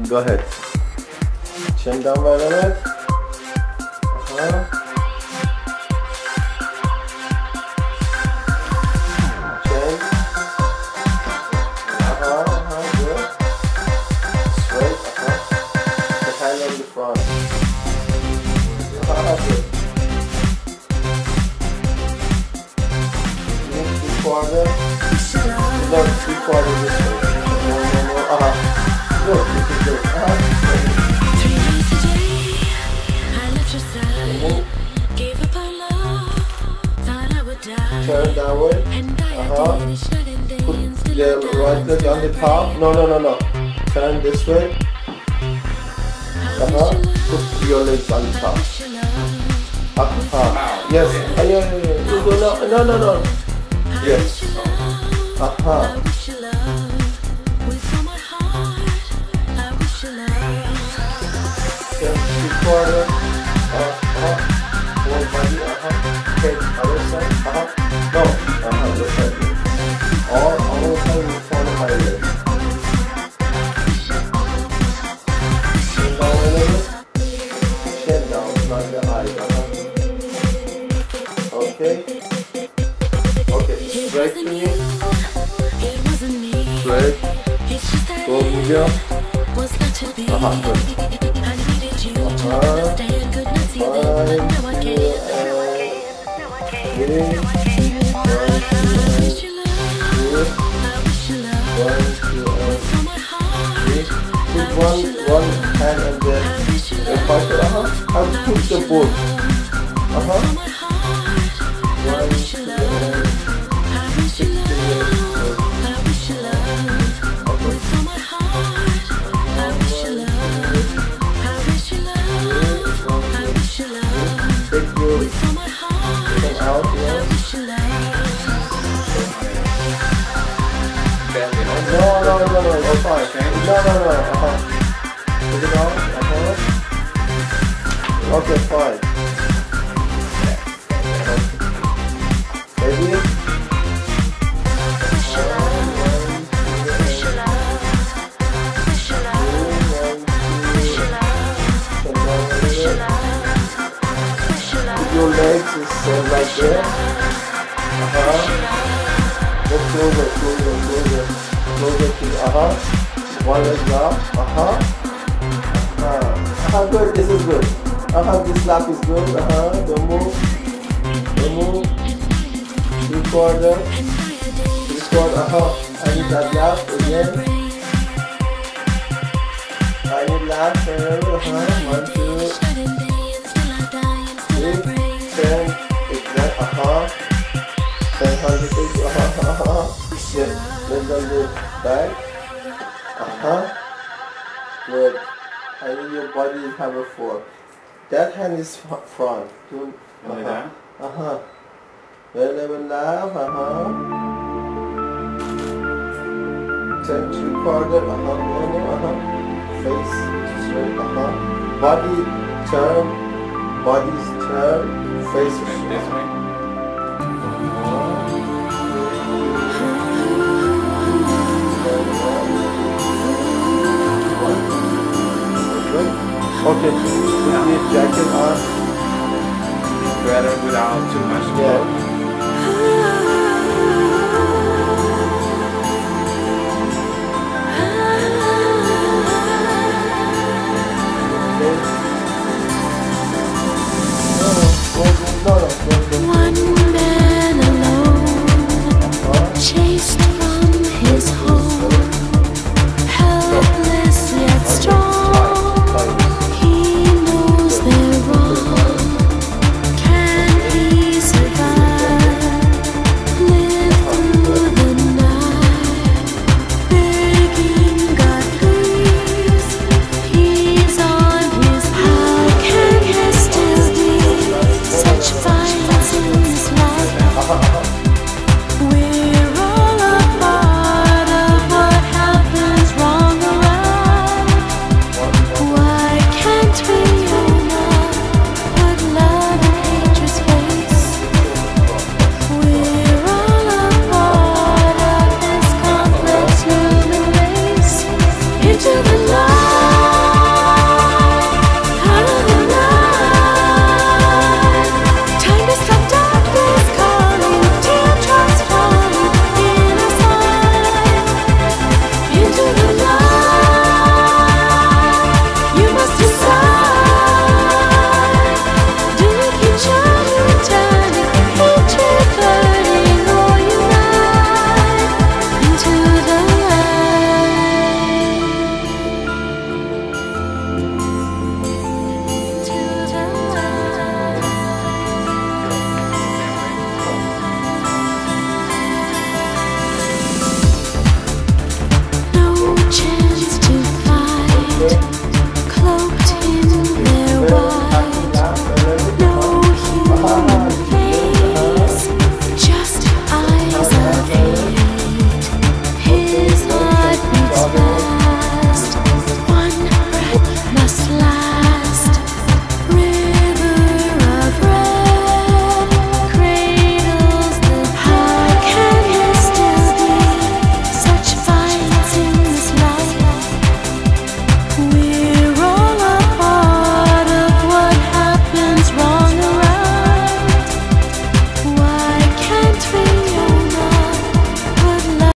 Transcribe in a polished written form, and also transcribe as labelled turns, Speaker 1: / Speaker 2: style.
Speaker 1: Go ahead. Chin down by the neck. Chin. Good. Straight. The hand on the front. Good. Move 3/4. No, 3/4 this way. More. Good. This is good. Turn that way. Put the right leg on the top. No. Turn this way. Put your legs on the top. Yes. No. Yes. Turn 3/4. One body. Okay, other side. No. This side. All the time in front of my legs. Chin down a little. Chin down, not the eyes. Okay. Straight to me. Straight. Go medium. Good. One hand and then pocket. I'll push the both. One, 2, 3. No. Put it on. Okay, fine. Ready? Put your legs is right there. Go closer to one leg down. Good. This is good. This lap is good. Don't move. 3/4. I need that lap again. I need lap. 1, 2, 3, 10. Exact. 10, 100. Yes. Then go back. Good. I need your body to have a 4. That hand is front. Very level left. Turn 3/4. Face straight. Bodies turn. Face straight.
Speaker 2: This way.
Speaker 1: Okay, put the jacket on.
Speaker 2: Better without too much.
Speaker 1: Yeah.